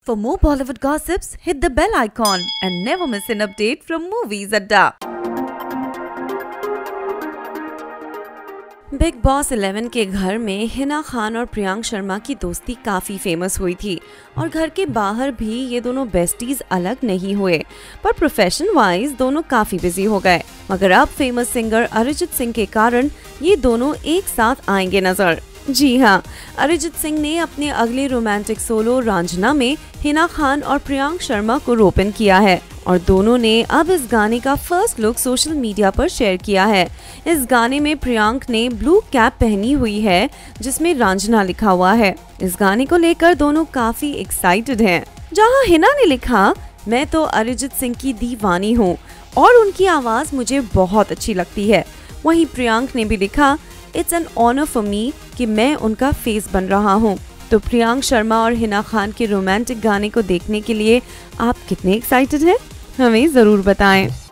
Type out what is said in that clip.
For more Bollywood gossips, hit the bell icon and never miss an update from Movies Adda. Bigg Boss 11 के घर में हिना खान और प्रियांक शर्मा की दोस्ती काफी फेमस हुई थी और घर के बाहर भी ये दोनों बेस्टीज अलग नहीं हुए, पर प्रोफेशन वाइज दोनों काफी बिजी हो गए। मगर अब फेमस सिंगर अरिजीत सिंह के कारण ये दोनों एक साथ आएंगे नजर। जी हाँ, अरिजीत सिंह ने अपने अगले रोमांटिक सोलो रांझना में हिना खान और प्रियांक शर्मा को रोपन किया है और दोनों ने अब इस गाने का फर्स्ट लुक सोशल मीडिया पर शेयर किया है। इस गाने में प्रियांक ने ब्लू कैप पहनी हुई है जिसमें रांझना लिखा हुआ है। इस गाने को लेकर दोनों काफी एक्साइटेड हैं। जहां हिना ने लिखा, मैं तो अरिजीत सिंह की दीवानी हूँ और उनकी आवाज मुझे बहुत अच्छी लगती है। वहीं प्रियांक ने भी लिखा, it's an honour for me कि मैं उनका फेस बन रहा हूँ। तो प्रियांक शर्मा और हिना खान के रोमांटिक गाने को देखने के लिए आप कितने एक्साइटेड हैं? हमें जरूर बताएं।